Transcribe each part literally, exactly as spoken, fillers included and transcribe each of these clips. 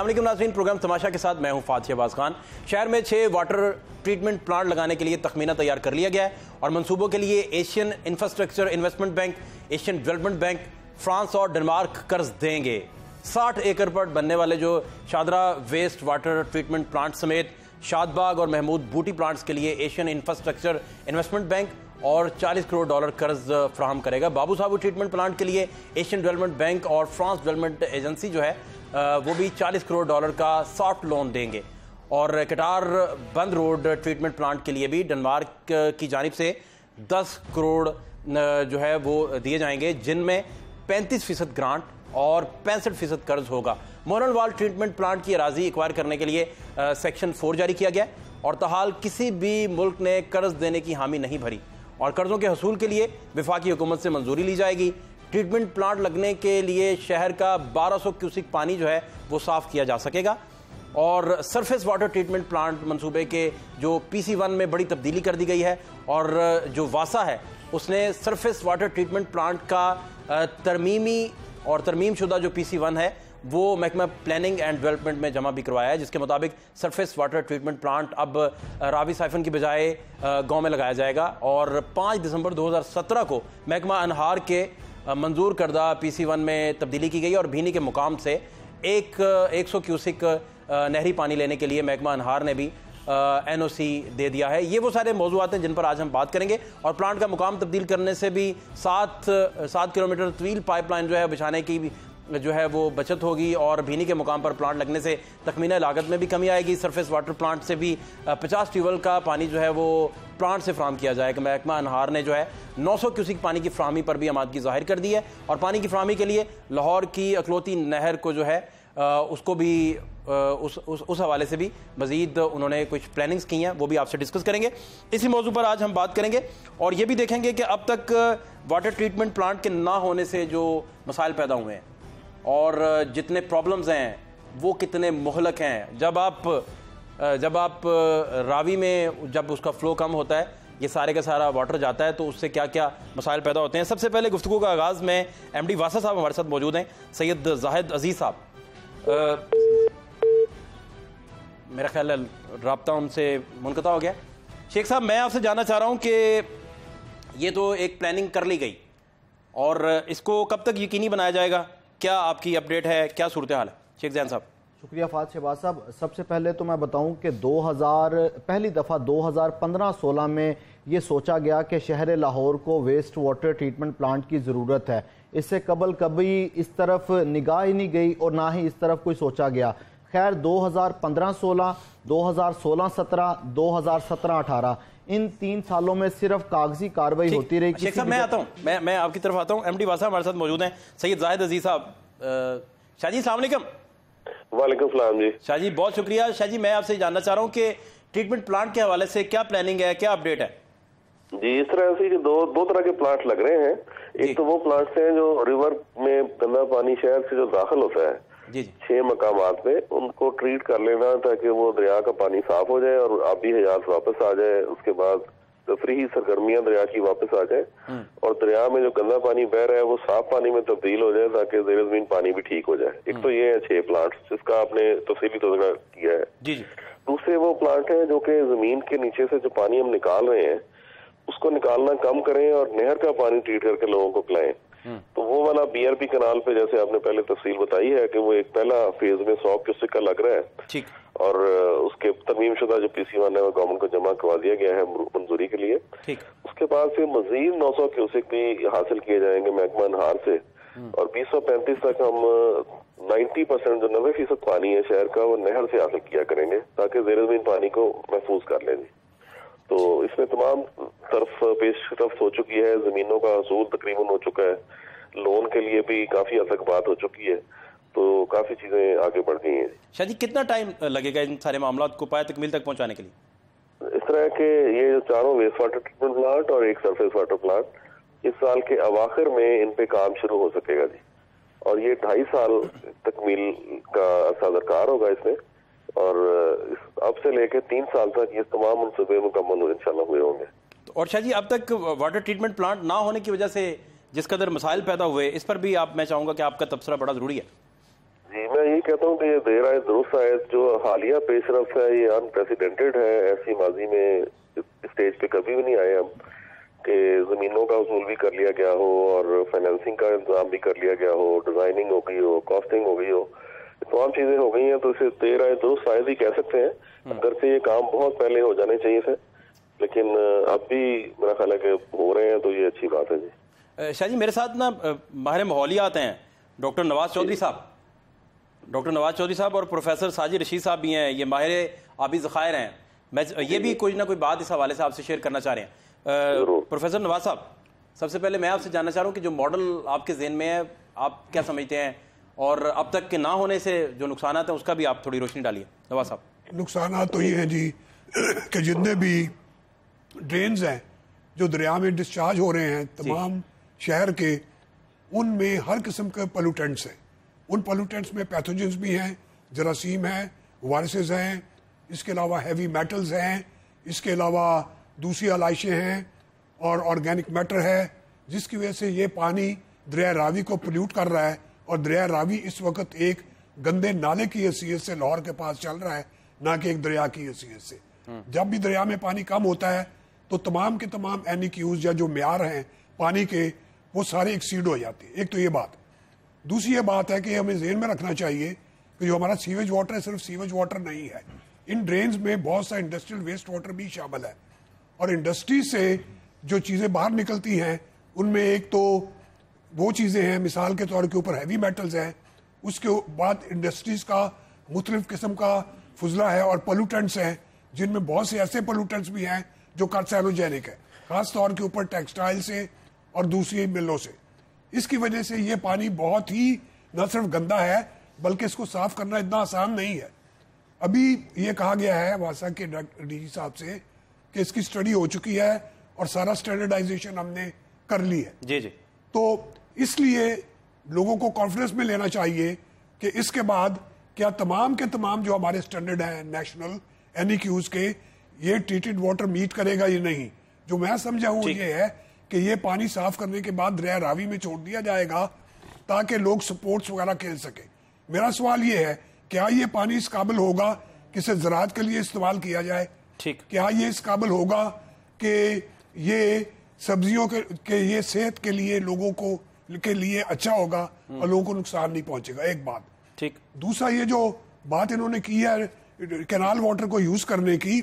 अस्सलाम वालेकुम नाज़रीन, प्रोग्राम तमाशा के साथ मैं हूं फात शहबाज खान। शहर में छः वाटर ट्रीटमेंट प्लांट लगाने के लिए तखमीना तैयार कर लिया गया है और मंसूबों के लिए Asian infrastructure investment bank, Asian development bank, France और डेनमार्क कर्ज देंगे। साठ एकड़ पर बनने वाले जो Shahdara waste water treatment plant समेत शादबाग और महमूद बूटी प्लांट्स के लिए एशियन इंफ्रास्ट्रक्चर इन्वेस्टमेंट बैंक और चालीस करोड़ डॉलर कर्ज फ्राहम करेगा। बाबू साहब ट्रीटमेंट प्लांट के लिए एशियन डेवलपमेंट बैंक और फ्रांस डेवलपमेंट एजेंसी जो है वो भी चालीस करोड़ डॉलर का सॉफ्ट लोन देंगे। और कटार बंद रोड ट्रीटमेंट प्लांट के लिए भी डेनमार्क की जानिब से दस करोड़ जो है वो दिए जाएंगे, जिनमें पैंतीस फीसद ग्रांट और पैंसठ फीसद कर्ज होगा। मोरनवाल ट्रीटमेंट प्लांट की अराजी एक्वायर करने के लिए आ, सेक्शन फोर जारी किया गया और तहाल किसी भी मुल्क ने कर्ज देने की हामी नहीं भरी और कर्जों के हसूल के लिए वफाकी हुकूमत से मंजूरी ली जाएगी। ट्रीटमेंट प्लांट लगने के लिए शहर का बारह सौ क्यूसिक पानी जो है वो साफ किया जा सकेगा और सरफेस वाटर ट्रीटमेंट प्लांट मंसूबे के जो पी सी वन में बड़ी तब्दीली कर दी गई है और जो वासा है उसने सरफेस वाटर ट्रीटमेंट प्लांट का तरमीमी और तरमीम शुदा जो पी सी वन है वो महकमा प्लानिंग एंड डेवलपमेंट में जमा भी करवाया है, जिसके मुताबिक सरफेस वाटर ट्रीटमेंट प्लांट अब रावी साइफन की बजाय गांव में लगाया जाएगा और पाँच दिसंबर दो हज़ार सत्रह को महकमा अनहार के मंजूर करदा पी सी वन में तब्दीली की गई और भीनी के मुकाम से एक एक सौ क्यूसिक नहरी पानी लेने के लिए महकमा अनहार ने भी एन ओ सी दे दिया है। ये वो सारे मौजूआत हैं जिन पर आज हम बात करेंगे और प्लांट का मुकाम तब्दील करने से भी सात सात किलोमीटर तवील पाइपलाइन जो है बिछाने की जो है वो बचत होगी और भीनी के मुकाम पर प्लांट लगने से तखमीना लागत में भी कमी आएगी। सरफेस वाटर प्लांट से भी पचास ट्यूबवेल का पानी जो है वो प्लांट से फ्राहम किया जाएगा। महकमा अनहार ने जो है नौ सौ क्यूसिक पानी की फ्राहमी पर भी आमादगी जाहिर कर दी है और पानी की फ्राहमी के लिए लाहौर की अकलौती नहर को जो है उसको भी उस उस उस हवाले से भी मज़ीद उन्होंने कुछ प्लानिंग्स की हैं, वो भी आपसे डिस्कस करेंगे। इसी मौजू पर आज हम बात करेंगे और ये भी देखेंगे कि अब तक वाटर ट्रीटमेंट प्लांट के ना होने से जो मसाइल पैदा हुए हैं और जितने प्रॉब्लम्स हैं वो कितने मुहलक हैं। जब आप जब आप रावी में जब उसका फ़्लो कम होता है, ये सारे का सारा वाटर जाता है, तो उससे क्या क्या मसाइल पैदा होते हैं। सबसे पहले गुफ्तगू का आगाज़ में एम डी वासा साहब हमारे साथ मौजूद हैं, सैयद जाहिद अजीज़ साहब। मेरा ख्याल है रब्ता उनसे मुनक़ता हो गया। शेख साहब, मैं आपसे जानना चाह रहा हूँ कि ये तो एक प्लानिंग कर ली गई और इसको कब तक यकीनी बनाया जाएगा? क्या आपकी अपडेट है, क्या सूरत हाल है शेख जैन साहब? शुक्रिया फात शहबाज साहब। सबसे पहले तो मैं बताऊं कि दो हज़ार पहली दफ़ा दो हज़ार पंद्रह सोलह में ये सोचा गया कि शहर लाहौर को वेस्ट वाटर ट्रीटमेंट प्लांट की ज़रूरत है। इससे कबल कभी इस तरफ निगाह ही नहीं गई और ना ही इस तरफ कोई सोचा गया। खैर दो हज़ार पंद्रह सोलह, दो हज़ार सोलह सत्रह, दो हज़ार सत्रह अठारह इन तीन सालों में सिर्फ कागजी कार्रवाई होती रही। शेख साहब, मैं आता हूँ, मैं मैं आपकी तरफ आता हूँ। एमडी वासा हमारे साथ मौजूद हैं, सैयद जाहिद अजीज़ साहब। शाह जी अस्सलाम वालेकुम। वालेकुम सलाम जी। शाह जी बहुत शुक्रिया। शाह जी, मैं आपसे जानना चाह रहा हूँ कि ट्रीटमेंट प्लांट के हवाले से क्या प्लानिंग है, क्या अपडेट है? जी, इस तरह से दो दो तरह के प्लांट लग रहे हैं। एक तो वो प्लांट्स हैं जो रिवर में गंदा पानी शहर से जो दाखिल होता है छह मकामात में, उनको ट्रीट कर लेना ताकि वो दरिया का पानी साफ हो जाए और आबी हयात वापस आ जाए। उसके बाद तफरीही सरगर्मियां दरिया की वापस आ जाए और दरिया में जो गंदा पानी बह रहा है वो साफ पानी में तब्दील हो जाए ताकि ज़ेर ज़मीन पानी भी ठीक हो जाए। एक तो ये है छह प्लांट जिसका आपने तफसीली तज़किरा किया है। जी जी। दूसरे वो प्लांट हैं जो कि जमीन के नीचे से जो पानी हम निकाल रहे हैं उसको निकालना कम करें और नहर का पानी ट्रीट करके लोगों को पिलाएं। तो वो वाला बी आर पी कनाल पे जैसे आपने पहले तफसील बताई है कि वो एक पहला फेज में सौ क्यूसिक का लग रहा है ठीक। और उसके तरमीम शुदा जो पी सी वन है वो गवर्नमेंट को जमा करवा दिया गया है मंजूरी के लिए ठीक। उसके बाद फिर मजीद नौ सौ क्यूसिक भी हासिल किए जाएंगे महकमा अनहार से और बीस सौ पैंतीस तक हम नब्बे परसेंट जो नब्बे फीसद पानी है शहर का वो नहर से हासिल किया करेंगे ताकि ज़ेर ज़मीन पानी को महफूज कर लें। तो इसमें तमाम तरफ पेशरफ्त हो चुकी है, जमीनों का हसूल तकरीबन हो चुका है, लोन के लिए भी काफी हद तक बात हो चुकी है, तो काफी चीजें आगे बढ़ गई हैं। शाह जी, कितना टाइम लगेगा इन सारे मामलात को पाया तकमील तक पहुंचाने के लिए? इस तरह के ये चारों वेस्ट वाटर ट्रीटमेंट प्लांट और एक सरफेस वाटर प्लांट इस साल के अवाखिर में इन पे काम शुरू हो सकेगा जी, और ये ढाई साल तकमील का अर्सा दरकार होगा इसमें और अब से लेकर तीन साल तक ये तमाम मनसूबे मुकम्मल इंशाल्लाह हुए होंगे। और शाह जी, अब तक वाटर ट्रीटमेंट प्लांट ना होने की वजह से जिस कदर मसाइल पैदा हुए, इस पर भी आप मैं चाहूँगा कि आपका तबसरा बड़ा ज़रूरी है। جی میں یہی کہتا ہوں کہ یہ دیر آئے درست آئے، جو حالیہ پیش رفت ہے یہ انپریسیڈنٹڈ ہے، ایسی ماضی میں اسٹیج پہ کبھی بھی نہیں آئے ہم کہ زمینوں کا حصول بھی کر لیا گیا ہو اور فائنینسنگ کا انتظام بھی کر لیا گیا ہو، ڈیزائننگ ہو گئی ہو، کاسٹنگ ہو گئی ہو، تمام چیزیں ہو گئی ہیں، تو اسے دیر آئے درست شاید ہی کہہ سکتے ہیں۔ اگر سے یہ کام بہت پہلے ہو جانے چاہیے تھے، لیکن اب بھی میرا خیال ہے کہ ہو رہے ہیں، تو یہ اچھی بات ہے۔ جی شاہ جی، میرے ساتھ نا ماہر ماحولیات ہیں ڈاکٹر نواز چودھری صاحب، ڈاکٹر نواز چودھری صاحب اور پروفیسر ساجد رشید صاحب بھی ہیں، یہ ماہر آبی ذخائر ہیں، میں یہ بھی کوئی نہ کوئی بات اس حوالے سے آپ سے شیئر کرنا چاہ رہے ہیں۔ پروفیسر نواز صاحب، سب سے پہلے میں آپ سے جاننا چاہ رہا ہوں کہ جو ماڈل آپ کے ذہن میں ہے آپ کیا سمجھتے ہیں، اور اب تک کے نہ ہونے سے جو نقصانات ہیں اس کا بھی آپ تھوڑی روشنی ڈالیے۔ نواز صاحب، نقصانات تو یہ ہیں جی کہ جتنے بھی ڈرینز ہیں جو دریا میں ڈسچارج ہو رہے ہیں تمام شہر کے، ان میں ہر قسم کے پولوٹنٹس ہیں، ان پولوٹنٹس میں پیتھوجنز بھی ہیں، جراثیم ہیں، وائرسز ہیں، اس کے علاوہ ہیوی میٹلز ہیں، اس کے علاوہ دوسری علائشیں ہیں اور آرگینک میٹر ہے، جس کی وجہ سے یہ پانی دریا راوی کو پولیوٹ کر رہا ہے، اور دریا راوی اس وقت ایک گندے نالے کی حیثیت سے لاہور کے پاس چل رہا ہے، نہ کہ ایک دریا کی حیثیت سے۔ جب بھی دریا میں پانی کم ہوتا ہے تو تمام کے تمام این ای کیوز یا جو معیار ہیں پانی کے وہ سارے ایکسیڈ ہو جاتے ہیں۔ ایک تو یہ بات، دوسری یہ بات ہے کہ ہمیں ذہن میں رکھنا چاہیے کہ جو ہمارا سیویج واٹر ہے صرف سیویج واٹر نہیں ہے، ان ڈرینز میں بہت سا انڈسٹریل ویسٹ واٹر بھی شامل ہے، اور انڈسٹری سے جو چیزیں باہر نکلتی ہیں ان میں ایک تو وہ چیزیں ہیں، مثال کے طور کے اوپر ہیوی میٹلز ہیں، اس کے بعد انڈسٹریز کا مختلف قسم کا فضلہ ہے اور پولوٹنٹس ہیں، جن میں بہت سے ایسے پولوٹنٹس بھی ہیں جو کارسینوجینک ہے، خاص طور کے اوپر ٹیکسٹائل سے اور دوسری ملوں سے۔ اس کی وجہ سے یہ پانی بہت ہی نہ صرف گندا ہے بلکہ اس کو صاف کرنا اتنا آسان نہیں ہے۔ ابھی یہ کہا گیا ہے واسا کے ڈی جی صاحب سے کہ اس کی سٹڈی ہو چکی ہے اور سارا سٹینڈرڈائزیشن ہم نے کر لی ہے۔ جی جی تو اس لیے لوگوں کو کانفیڈنس میں لینا چاہیے کہ اس کے بعد کیا تمام کے تمام جو ہمارے سٹینڈرڈ ہیں نیشنل این ای کیوز کے، یہ ٹریٹڈ واٹر میٹ کرے گا یا نہیں۔ جو میں سمجھا ہوں یہ ہے کہ یہ پانی صاف کرنے کے بعد دریا راوی میں چھوڑ دیا جائے گا تاکہ لوگ سپورٹس وغیرہ کھیل سکیں۔ میرا سوال یہ ہے، کیا یہ پانی اس قابل ہوگا کہ اسے زراعت کے لیے استعمال کیا جائے؟ کیا یہ اس قابل ہوگا کہ یہ سبزیوں کے یہ صحت کے لیے لوگوں کو کے لیے اچھا ہوگا اور لوگوں کو نقصان نہیں پہنچے گا؟ ایک بات۔ ٹھیک۔ دوسرا یہ جو بات انہوں نے کی ہے کینال واٹر کو یوز کرنے کی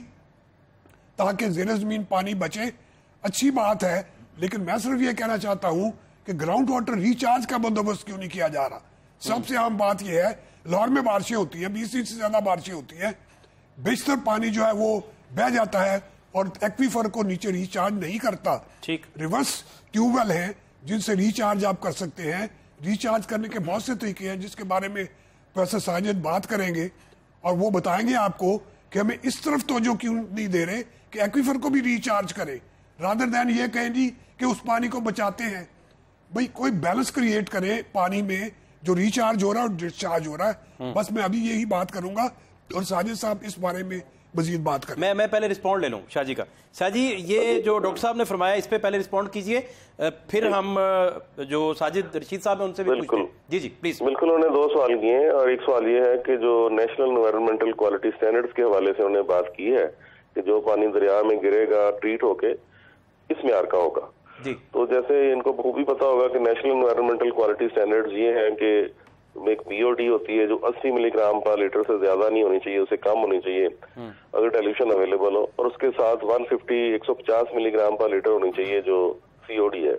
تاکہ زیر زمین پانی بچے، اچھی بات ہے، لیکن میں صرف یہ کہنا چاہتا ہوں کہ گراؤنڈ واٹر ریچارج کا بندوبست کیوں نہیں کیا جا رہا؟ سب سے اہم بات یہ ہے، لاہور میں بارشیں ہوتی ہیں، بیس انچ سے زیادہ بارشیں ہوتی ہیں، بیشتر پانی جو ہے وہ بہ جاتا ہے اور ایکویفر کو نیچے ریچارج نہیں کرتا۔ ریورس ٹیوب ویل ہیں جن سے ریچارج آپ کر سکتے ہیں۔ ریچارج کرنے کے بہت سے طریقے ہیں جس کے بارے میں پروفیسر ساجد بات کریں گے اور وہ بتائیں گے آپ کو کہ ہمیں اس طرف توجہ کیوں نہیں دے رہے کہ ایکویفر کو بھی ریچارج کریں، رادر دین یہ کہیں جی کہ اس پانی کو بچاتے ہیں۔ بھئی کوئی بیلنس کریٹ کرے پانی میں جو ریچارج ہو رہا ہے اور ڈسچارج ہو رہا ہے۔ بس میں ابھی یہی بات کروں گا اور ساجد صاحب اس بارے میں مزید بات کریں۔ میں میں پہلے رسپونڈ لے لوں شاہ جی کا۔ شاہ جی، یہ جو ڈاکٹر صاحب نے فرمایا اس پہ پہلے رسپونڈ کیجئے، پھر ہم جو ساجد رشید صاحب ہیں ان سے بھی پوچھتے ہیں۔ جی جی پلیز۔ بالکل، انہوں نے دو سوال کیے ہیں، اور ایک سوال یہ ہے کہ جو نیشنل انوائرمنٹل کوالٹی سٹینڈرڈز کے حوالے سے انہوں نے بات کی ہے کہ جو پانی دریا میں گرے گا ٹریٹ ہو کے اس معیار کا ہوگا۔ جی، تو جیسے ان کو بخوبی پتا ہوگا کہ نیشنل انوائرمنٹل کوالٹی سٹینڈرڈز یہ ہیں کہ ایک پی او ڈی ہوتی ہے جو اسی ملی گرام پر لیٹر سے زیادہ نہیں ہونی چاہیے، اسے کم ہونی چاہیے اگر ڈیلیوشن اویلیبل ہو، اور اس کے ساتھ ون ففٹی ایک سو پچاس ملی گرام پر لیٹر ہونی چاہیے جو سی او ڈی ہے،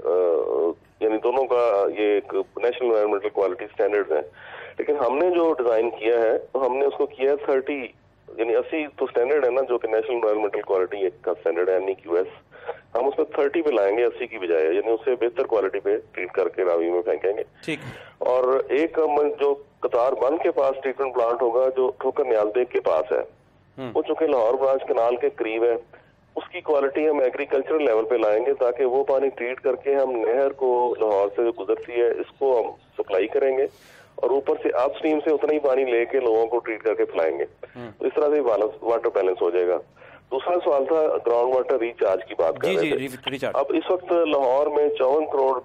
یعنی دونوں کا یہ ایک نیشنل انوائرمنٹل کوالٹی سٹینڈرڈز ہیں۔ لیکن ہم نے جو ڈیزائن کیا ہے تو ہم نے اس کو کیا ہے تھرٹی، یعنی اسی تو سٹینڈرڈ ہے نا جو کہ نیشنل انوائرمنٹل کوالٹی کا سٹینڈرڈ ہے این ای کیو ایس، ہم اس میں تھرٹی پہ لائیں گے اسی کی بجائے، یعنی اسے بہتر کوالٹی پہ ٹریٹ کر کے راوی میں پھینکیں گے۔ ٹھیک۔ اور ایک جو قطار بند کے پاس ٹریٹمنٹ پلانٹ ہوگا جو ٹھوکر نیاز بیگ کے پاس ہے، وہ چونکہ لاہور برانچ کنال کے قریب ہے، اس کی کوالٹی ہم ایگریکلچرل لیول پہ لائیں گے تاکہ وہ پانی ٹریٹ کر کے ہم نہر کو لاہور سے جو گزرتی ہے اس کو ہم سپلائی کریں گے اور اوپر سے اپ اسٹریم سے اتنا ہی پانی لے کے لوگوں کو ٹریٹ کر کے پلائیں گے، تو اس طرح سے واٹر بیلنس ہو جائے گا۔ دوسرا سوال تھا گراؤنڈ واٹر ریچارج کی بات کر رہے تھے۔ اب اس وقت لاہور میں چون کروڑ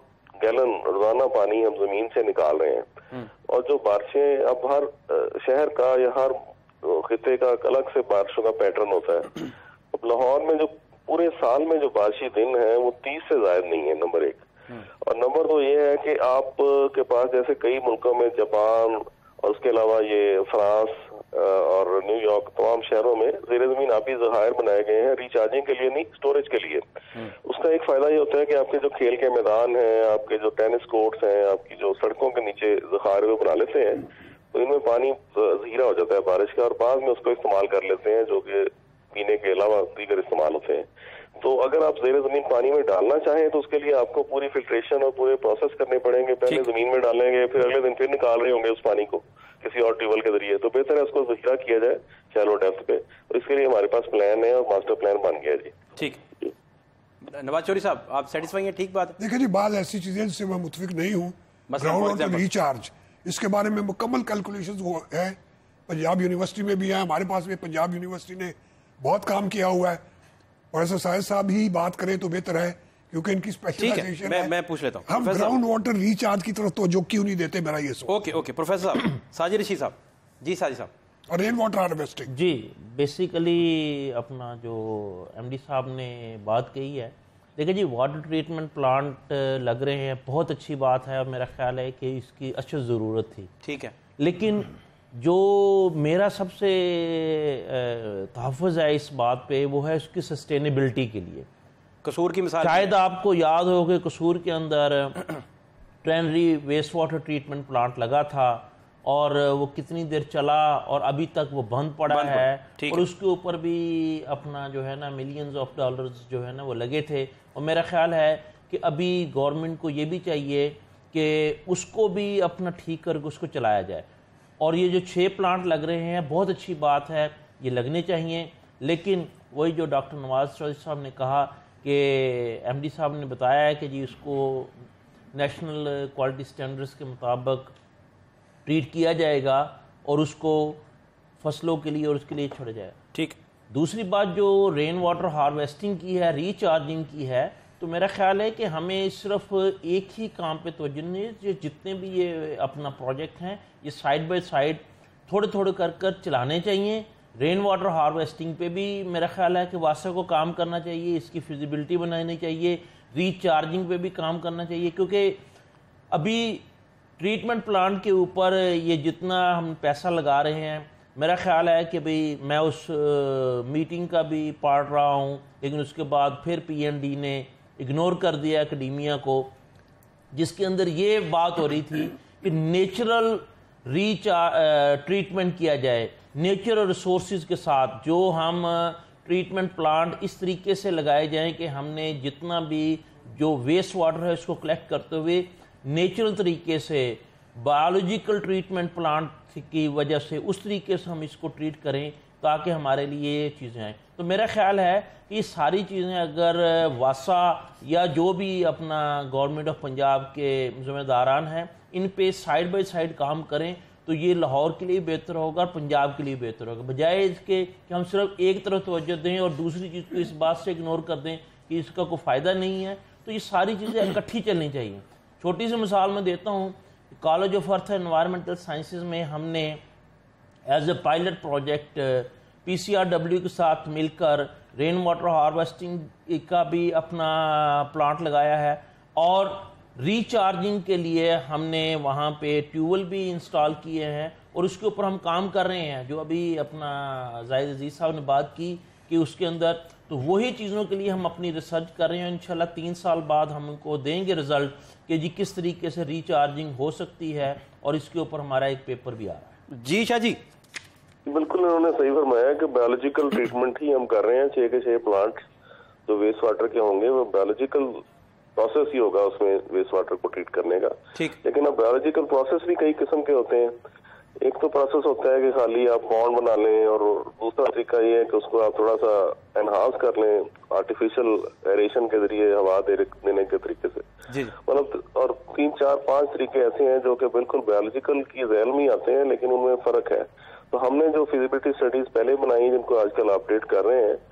گیلن روزانہ پانی ہم زمین سے نکال رہے ہیں، اور جو بارشیں اب ہر شہر کا یا ہر خطے کا الگ سے بارشوں کا پیٹرن ہوتا ہے. اب لاہور میں جو پورے سال میں جو بارشی دن ہیں وہ تیس سے زائد نہیں ہے، نمبر ایک. اور نمبر دو یہ ہے کہ آپ کے پاس جیسے کئی ملکوں میں جاپان اور اس کے علاوہ یہ فرانس اور نیو یارک تمام شہروں میں زیر زمین آبی ذخائر بنائے گئے ہیں، ریچارجنگ کے لیے نہیں، اسٹوریج کے لیے. اس کا ایک فائدہ یہ ہوتا ہے کہ آپ کے جو کھیل کے میدان ہیں، آپ کے جو ٹینس کورٹس ہیں، آپ کی جو سڑکوں کے نیچے ذخائر وہ بنا لیتے ہیں، تو ان میں پانی ذخیرہ ہو جاتا ہے بارش کا، اور بعد میں اس کو استعمال کر لیتے ہیں جو کہ پینے کے علاوہ دیگر استعمال ہوتے ہیں. تو اگر آپ زیر زمین پانی میں ڈالنا چاہیں تو اس کے لیے آپ کو پوری فلٹریشن اور پورے پروسیس کرنے پڑیں گے. پہلے زمین میں ڈالیں گے، پھر اگلے دن پھر نکال رہے ہوں گے اس پانی کو کسی اور ٹیوبل کے ذریعے. تو بہتر ہے اس کو ذخیرہ کیا جائے شیلو ڈیپتھ پہ، اور اس کے لیے ہمارے پاس پلان ہے اور ماسٹر پلان بن گیا. جی ٹھیک. نواز چوہدری صاحب آپ سیٹسفائی ہیں؟ ٹھیک بات. دیکھیں جی، بعض ایسی چیزیں جس سے میں متفق نہیں ہوں. گراؤنڈ واٹر ریچارج، اس کے بارے میں مکمل کیلکولیشن ہے، پنجاب یونیورسٹی میں بھی ہے، ہمارے پاس بھی پنجاب یونیورسٹی نے بہت کام کیا ہوا ہے. پروفیسر ساجد صاحب ہی بات کریں تو بہتر ہے کیونکہ ان کی اسپیشلائزیشن ہے. میں پوچھ لیتا ہوں، ہم گراؤنڈ واٹر ریچارج کی طرف توجہ کیوں نہیں دیتے، میرا یہ سوال. اوکے اوکے پروفیسر صاحب. ساجد رشید صاحب. جی ساجد صاحب. اور رین واٹر ہارویسٹنگ. جی بیسیکلی اپنا جو ایم ڈی صاحب نے بات کہی ہے، دیکھیں جی واٹر ٹریٹمنٹ پلانٹ لگ رہے ہیں، بہت اچھی بات ہے، اور میرا خیال ہے کہ اس کی اچھی ضرورت تھی. ٹھیک ہے. لیکن جو میرا سب سے تحفظ ہے اس بات پہ وہ ہے اس کی سسٹینیبلٹی کے لیے. قصور کی مثال شاید آپ کو یاد ہو کہ قصور کے اندر tannery waste water treatment plant لگا تھا، اور وہ کتنی دیر چلا اور ابھی تک وہ بند پڑا ہے، اور اس کے اوپر بھی اپنا جو ہے نا ملینز آف ڈالرز جو ہے نا وہ لگے تھے. اور میرا خیال ہے کہ ابھی گورنمنٹ کو یہ بھی چاہیے کہ اس کو بھی اپنا ٹھیک کر کے اس کو چلایا جائے. اور یہ جو چھ پلانٹ لگ رہے ہیں بہت اچھی بات ہے، یہ لگنے چاہیے. لیکن وہی جو ڈاکٹر نواز چوہدری صاحب نے کہا کہ ایم ڈی صاحب نے بتایا ہے کہ جی اس کو نیشنل کوالٹی سٹینڈرڈز کے مطابق ٹریٹ کیا جائے گا اور اس کو فصلوں کے لیے اور اس کے لیے چھوڑا جائے. ٹھیک. دوسری بات جو رین واٹر ہارویسٹنگ کی ہے، ریچارجنگ کی ہے، تو میرا خیال ہے کہ ہمیں صرف ایک ہی کام پہ توجہ نہیں، جتنے بھی یہ اپنا پروجیکٹ ہیں یہ سائڈ بائی سائڈ تھوڑے تھوڑے کر کر چلانے چاہیے. رین واٹر ہارویسٹنگ پہ بھی میرا خیال ہے کہ واسطے کو کام کرنا چاہیے، اس کی فیزیبلٹی بنانی چاہیے. ریچارجنگ پہ بھی کام کرنا چاہیے، کیونکہ ابھی ٹریٹمنٹ پلانٹ کے اوپر یہ جتنا ہم پیسہ لگا رہے ہیں، میرا خیال ہے کہ بھئی میں اس میٹنگ کا بھی پڑھ رہا ہوں، لیکن اس کے بعد پھر پی این ڈی نے اگنور کر دیا اکیڈیمیا کو، جس کے اندر یہ بات ہو رہی تھی کہ نیچرل ریچ ٹریٹمنٹ کیا جائے، نیچرل ریسورسز کے ساتھ جو ہم ٹریٹمنٹ پلانٹ اس طریقے سے لگائے جائیں کہ ہم نے جتنا بھی جو ویسٹ واٹر ہے اس کو کلیکٹ کرتے ہوئے نیچرل طریقے سے بایولوجیکل ٹریٹمنٹ پلانٹ کی وجہ سے اس طریقے سے ہم اس کو ٹریٹ کریں تاکہ ہمارے لیے یہ چیزیں آئیں. تو میرا خیال ہے کہ یہ ساری چیزیں اگر واسا یا جو بھی اپنا گورنمنٹ آف پنجاب کے ذمہ داران ہیں ان پہ سائڈ بائی سائڈ کام کریں تو یہ لاہور کے لیے بہتر ہوگا اور پنجاب کے لیے بہتر ہوگا، بجائے اس کے کہ ہم صرف ایک طرف توجہ دیں اور دوسری چیز کو اس بات سے اگنور کر دیں کہ اس کا کوئی فائدہ نہیں ہے. تو یہ ساری چیزیں اکٹھی چلنی چاہیے. چھوٹی سی مثال میں دیتا ہوں، college of earth environmental sciences میں ہم نے as a pilot project P C R W کے ساتھ مل کر رین واٹر ہارویسٹنگ کا بھی اپنا پلانٹ لگایا ہے، اور ریچارجنگ کے لیے ہم نے وہاں پہ ٹیوبل بھی انسٹال کیے ہیں اور اس کے اوپر ہم کام کر رہے ہیں. جو ابھی اپنا زاہد عزیز صاحب نے بات کی کہ اس کے اندر تو وہی چیزوں کے لیے ہم اپنی ریسرچ کر رہے ہیں. انشاءاللہ تین سال بعد ہم ان کو دیں گے رزلٹ کہ جی کس طریقے سے ریچارجنگ ہو سکتی ہے، اور اس کے اوپر ہمارا ایک پیپر بھی آ رہا ہے. جی شاہ جی. بالکل انہوں نے صحیح فرمایا کہ بایولوجیکل ٹریٹمنٹ ہی ہم کر رہے ہیں. چھ کے چھ پلانٹ جو ویسٹ واٹر کے ہوں گے وہ بایولوجیکل پروسیس ہی ہوگا اس میں ویسٹ واٹر کو ٹریٹ کرنے کا. لیکن اب بایولوجیکل پروسیس بھی کئی قسم کے ہوتے ہیں. ایک تو پروسیس ہوتا ہے کہ خالی آپ پونڈ بنا لیں، اور دوسرا طریقہ یہ ہے کہ اس کو آپ تھوڑا سا انہانس کر لیں آرٹیفیشل ایریشن کے ذریعے ہوا دینے کے طریقے سے. مطلب اور تین چار پانچ طریقے ایسے ہیں جو کہ بالکل بایولوجیکل کی ذیل میں آتے ہیں لیکن ان میں فرق ہے. تو ہم نے جو فیزیبلٹی اسٹڈیز پہلے بنائی جن کو آج کل اپڈیٹ کر رہے ہیں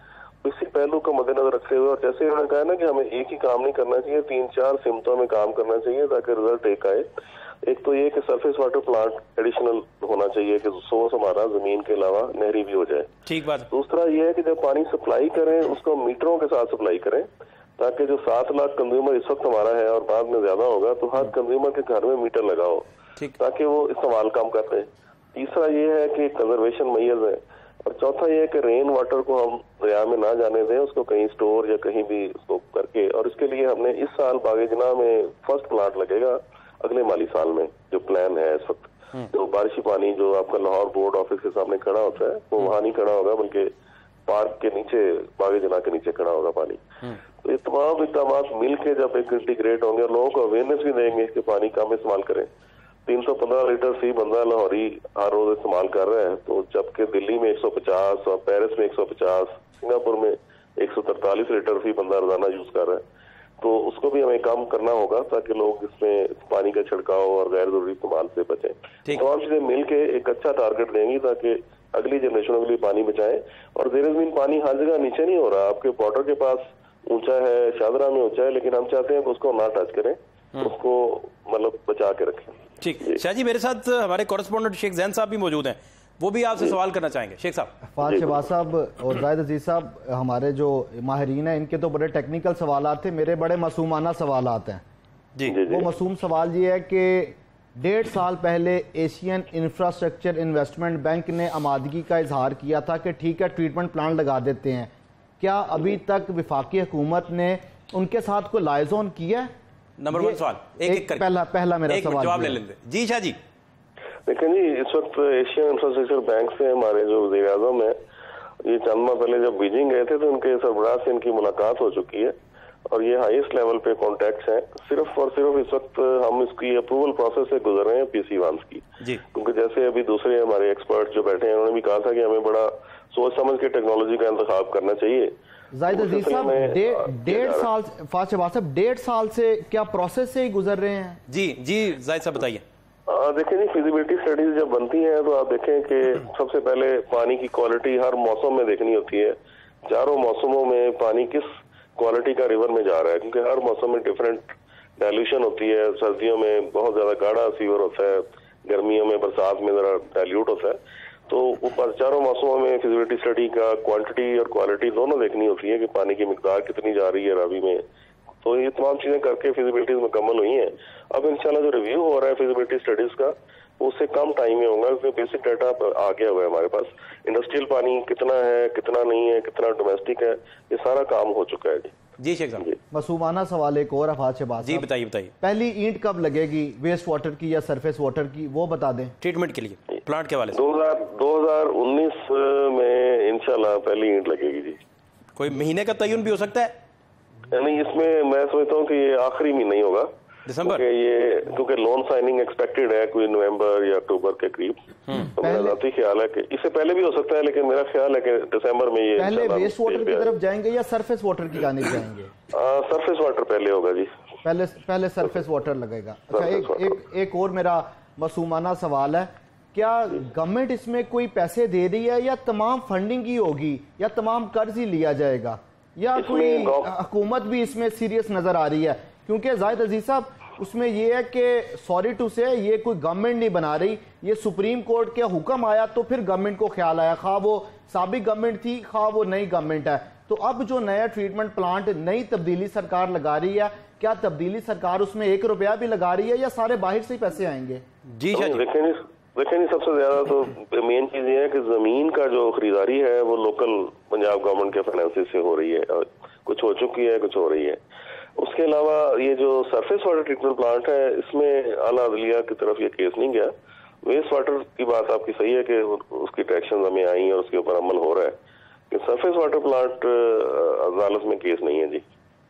اسی پہلو کا مد نظر رکھتے ہوئے، اور جیسے انہوں نے کہا نا کہ ہمیں ایک ہی کام نہیں کرنا چاہیے، تین چار سمتوں میں کام کرنا چاہیے تاکہ رزلٹ ایک آئے. ایک تو یہ کہ سرفیس واٹر پلانٹ ایڈیشنل ہونا چاہیے کہ سورس ہمارا زمین کے علاوہ نہری بھی ہو جائے. ٹھیک بات. دوسرا یہ ہے کہ جب پانی سپلائی کریں اس کو میٹروں کے ساتھ سپلائی کریں تاکہ جو سات لاکھ کنزیومر اس وقت ہمارا ہے اور بعد میں زیادہ ہوگا تو ہر کنزیومر کے گھر میں میٹر لگاؤ تاکہ وہ استعمال کم کرتے ہیں. تیسرا یہ ہے کہ کنزرویشن میئرز ہے. اور چوتھا یہ ہے کہ رین واٹر کو ہم دریا میں نہ جانے دیں، اس کو کہیں سٹور یا کہیں بھی اس کو کر کے، اور اس کے لیے ہم نے اس سال باغ جناح میں فرسٹ پلانٹ لگے گا اگلے مالی سال میں، جو پلان ہے اس وقت. تو بارشی پانی جو آپ کا لاہور بورڈ آفس کے سامنے کھڑا ہوتا ہے وہ وہاں نہیں کھڑا ہوگا بلکہ پارک کے نیچے، باغ جناح کے نیچے کھڑا ہوگا پانی. تو یہ تمام اقدامات مل کے جب ایک انٹیگریٹ ہوں گے اور لوگوں کو اویئرنیس بھی دیں گے کہ پانی کم استعمال کریں. تین سو پندرہ لیٹر فی بندہ لاہوری ہر روز استعمال کر رہے ہیں، تو جبکہ دلی میں ایک سو پچاس اور پیرس میں ایک سو پچاس، سنگاپور میں ایک سو ترتالیس لیٹر فی بندہ روزانہ یوز کر رہا ہے. تو اس کو بھی ہمیں کم کرنا ہوگا تاکہ لوگ اس میں پانی کا چھڑکاؤ اور غیر ضروری استعمال سے بچیں. تمام چیزیں مل کے ایک اچھا ٹارگٹ دیں گی تاکہ اگلی جنریشنوں کے لیے پانی بچائیں. اور زیر زمین پانی ہر جگہ نیچے نہیں ہو رہا، آپ کے بارڈر کے پاس اونچا ہے، شاہدرہ میں اونچا ہے، لیکن ہم چاہتے ہیں کہ اس کو نہ ٹچ کریں، اس کو مطلب بچا کے رکھیں. ٹھیک. شاہ جی میرے ساتھ ہمارے کورسپونڈنٹ شیخ زین صاحب بھی موجود ہیں، وہ بھی آپ سے سوال کرنا چاہیں گے. شیخ صاحب. فہد شہباز صاحب اور زاہد عزیز صاحب، ہمارے جو ماہرین ہیں ان کے تو بڑے ٹیکنیکل سوالات تھے، میرے بڑے معصومانہ سوالات ہیں. جی وہ معصوم سوال یہ ہے کہ ڈیڑھ سال پہلے ایشین انفراسٹرکچر انویسٹمنٹ بینک نے آمادگی کا اظہار کیا تھا کہ ٹھیک ہے ٹریٹمنٹ پلانٹ لگا دیتے ہیں. کیا ابھی تک وفاقی حکومت نے ان کے ساتھ کوئی لائزون کیا ہے؟ نمبر ون سوال ایک ایک کر پہلا پہلا میرا سوال جواب لے لیں گے. جی شاہ جی. دیکھیں جی، اس وقت ایشین انفراسٹرکچر بینک سے ہمارے جو وزیر اعظم ہیں یہ چند ماہ پہلے جب بیجنگ گئے تھے تو ان کے سربراہ سے ان کی ملاقات ہو چکی ہے اور یہ ہائیسٹ لیول پہ کانٹیکٹس ہیں. صرف اور صرف اس وقت ہم اس کی اپروول پروسیس سے گزر رہے ہیں پی سی وانس کی، کیونکہ جیسے ابھی دوسرے ہمارے ایکسپرٹ جو بیٹھے ہیں انہوں نے بھی کہا تھا کہ ہمیں بڑا سوچ سمجھ کے ٹیکنالوجی کا انتخاب کرنا چاہیے. زاہد عزیز صاحب ڈیڑھ سال فہد شہباز صاحب ڈیڑھ سال سے کیا پروسیس سے ہی گزر رہے ہیں؟ جی جی زاہد صاحب بتائیے. دیکھیں جی، فیزیبلٹی اسٹڈیز جب بنتی ہیں تو آپ دیکھیں کہ سب سے پہلے پانی کی کوالٹی ہر موسم میں دیکھنی ہوتی ہے. چاروں موسموں میں پانی کس کوالٹی کا ریور میں جا رہا ہے، کیونکہ ہر موسم میں ڈفرینٹ ڈائلیوشن ہوتی ہے. سردیوں میں بہت زیادہ گاڑھا سیور ہوتا ہے، گرمیوں میں برسات میں ذرا ڈائلیوٹ ہوتا ہے. تو اوپر چاروں موسموں میں فیزیبلٹی اسٹڈی کا کوانٹٹی اور کوالٹی دونوں دیکھنی ہوتی ہے کہ پانی کی مقدار کتنی جا رہی ہے راوی میں. تو یہ تمام چیزیں کر کے فیزیبلٹیز مکمل ہوئی ہیں. اب انشاءاللہ جو ریویو ہو رہا ہے فیزیبلٹی اسٹڈیز کا وہ اس سے کم ٹائم میں ہوگا، کیونکہ بیسک ڈیٹا آ گیا ہوا ہے ہمارے پاس. انڈسٹریل پانی کتنا ہے، کتنا نہیں ہے، کتنا ڈومیسٹک ہے، یہ سارا کام ہو چکا ہے. جی جی شیخ صاحب. معصومانہ سوال ایک اور فہد شہباز جی بتائیے بتائیے. پہلی اینٹ کب لگے گی ویسٹ واٹر کی یا سرفیس واٹر کی، وہ بتا دیں ٹریٹمنٹ کے لیے پلانٹ کے والے سے. دو ہزار دو ہزار انیس میں انشاءاللہ پہلی اینٹ لگے گی. جی کوئی مہینے کا تعین بھی ہو سکتا ہے؟ نہیں، اس میں میں سمجھتا ہوں کہ یہ آخری مہینہ ہی ہوگا، دسمبر، یہ کیونکہ لون سائننگ ایکسپیکٹڈ ہے کوئی نومبر یا اکتوبر کے قریب. تو میرا ذاتی خیال ہے کہ اس سے پہلے بھی ہو سکتا ہے، لیکن میرا خیال ہے کہ دسمبر میں یہ پہلے ویسٹ واٹر کی طرف جائیں گے یا سرفیس واٹر کی جانب جائیں گے؟ سرفیس واٹر پہلے ہوگا. جی پہلے پہلے سرفیس واٹر لگے گا. اچھا ایک ایک ایک اور میرا معصومانہ سوال ہے، کیا گورنمنٹ اس میں کوئی پیسے دے رہی ہے یا تمام فنڈنگ ہی ہوگی یا تمام قرض ہی لیا جائے گا، یا کوئی حکومت بھی اس میں سیریس نظر آ رہی ہے؟ کیونکہ زاہد عزیز صاحب اس میں یہ ہے کہ سوری ٹو سے یہ کوئی گورنمنٹ نہیں بنا رہی، یہ سپریم کورٹ کے حکم آیا تو پھر گورنمنٹ کو خیال آیا، خواہ وہ سابق گورنمنٹ تھی خواہ وہ نئی گورنمنٹ ہے. تو اب جو نیا ٹریٹمنٹ پلانٹ نئی تبدیلی سرکار لگا رہی ہے، کیا تبدیلی سرکار اس میں ایک روپیہ بھی لگا رہی ہے یا سارے باہر سے ہی پیسے آئیں گے؟ جی شاہ جی. دیکھیں جی، سب سے زیادہ تو مین چیز یہ ہے کہ زمین کا جو خریداری ہے وہ لوکل پنجاب گورنمنٹ کے فائنانس سے ہو رہی ہے، کچھ ہو چکی ہے کچھ ہو رہی ہے. اس کے علاوہ یہ جو سرفیس واٹر ٹریٹمنٹ پلانٹ ہے اس میں اعلیٰ عدلیہ کی طرف یہ کیس نہیں گیا. ویسٹ واٹر کی بات آپ کی صحیح ہے کہ اس کی ٹریکشن ہمیں آئی اور اس کے اوپر عمل ہو رہا ہے، کہ سرفیس واٹر پلانٹ عدالت میں کیس نہیں ہے. جی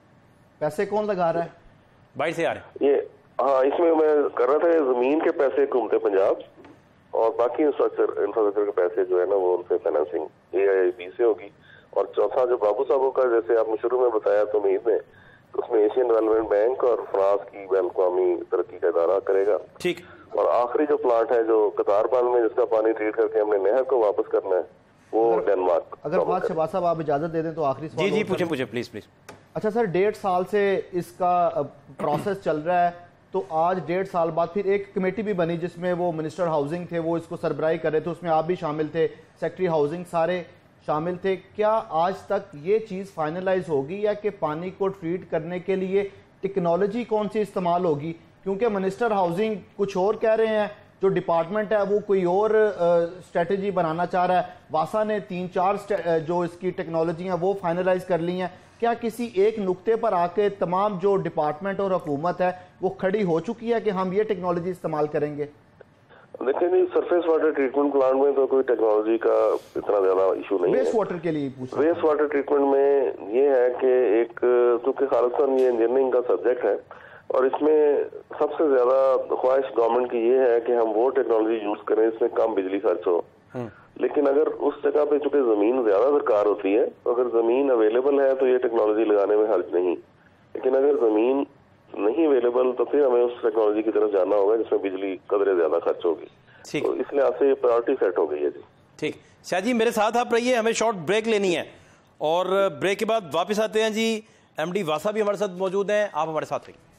پیسے کون لگا رہا ہے؟ باہر سے آ رہے ہیں. یہ ہاں، اس میں میں کر رہا تھا زمین کے پیسے حکومت پنجاب اور باقی انفراسٹرکچر انفراسٹرکچر کے پیسے جو ہے نا وہ ان سے فائنانسنگ اے آئی بی سے ہوگی. اور چوتھا جو بابو صاحبوں کا جیسے آپ نے شروع میں بتایا تو امید میں اس میں ایشین ڈیولپمنٹ بینک اور فرانس کی بین الاقوامی ترقی کا ادارہ کرے گا. ٹھیک. اور آخری جو پلانٹ ہے جو قطار پانی میں جس کا پانی ٹریٹ کر کے ہم نے نہر کو واپس کرنا ہے وہ ڈینمارک. اگر فہد شہباز صاحب آپ اجازت دے دیں تو آخری سوال. جی جی پوچھیں پوچھیں پلیز پلیز. اچھا سر، ڈیڑھ سال سے اس کا پروسیس چل رہا ہے، تو آج ڈیڑھ سال بعد پھر ایک کمیٹی بھی بنی جس میں وہ منسٹر ہاؤسنگ تھے، وہ اس کو سربراہی کر رہے تھے، اس میں آپ بھی شامل تھے، سیکٹری ہاؤسنگ سارے شامل تھے. کیا آج تک یہ چیز فائنلائز ہوگی یا کہ پانی کو ٹریٹ کرنے کے لیے ٹیکنالوجی کون سی استعمال ہوگی؟ کیونکہ منسٹر ہاؤسنگ کچھ اور کہہ رہے ہیں، جو ڈپارٹمنٹ ہے وہ کوئی اور اسٹریٹجی بنانا چاہ رہا ہے. واسا نے تین چار جو اس کی ٹیکنالوجی ہیں وہ فائنلائز کر لی ہیں. کیا کسی ایک نقطے پر آ کے تمام جو ڈپارٹمنٹ اور حکومت ہے وہ کھڑی ہو چکی ہے کہ ہم یہ ٹیکنالوجی استعمال کریں گے؟ دیکھیں جی، سرفیس واٹر ٹریٹمنٹ پلانٹ میں تو کوئی ٹیکنالوجی کا اتنا زیادہ ایشو نہیں ہے. ویسٹ واٹر کے لیے پوچھ رہا ہوں. ویسٹ واٹر ٹریٹمنٹ میں یہ ہے کہ ایک کیونکہ خالصاً یہ انجینئرنگ کا سبجیکٹ ہے اور اس میں سب سے زیادہ خواہش گورنمنٹ کی یہ ہے کہ ہم وہ ٹیکنالوجی یوز کریں اس میں کم بجلی خرچ ہو. لیکن اگر اس جگہ پہ چونکہ زمین زیادہ درکار ہوتی ہے، اگر زمین اویلیبل ہے تو یہ ٹیکنالوجی لگانے میں حرج نہیں. لیکن اگر زمین نہیں اویلیبل تو پھر ہمیں اس ٹیکنالوجی کی طرف جانا ہوگا جس میں بجلی قدرے زیادہ خرچ ہوگی. تو اس لحاظ سے یہ پرائرٹی سیٹ ہو گئی ہے. جی ٹھیک. شاہد جی میرے ساتھ آپ رہیے، ہمیں شارٹ بریک لینی ہے اور بریک کے بعد واپس آتے ہیں. جی ایم ڈی واسا بھی ہمارے ساتھ موجود ہیں، آپ ہمارے ساتھ رہیے.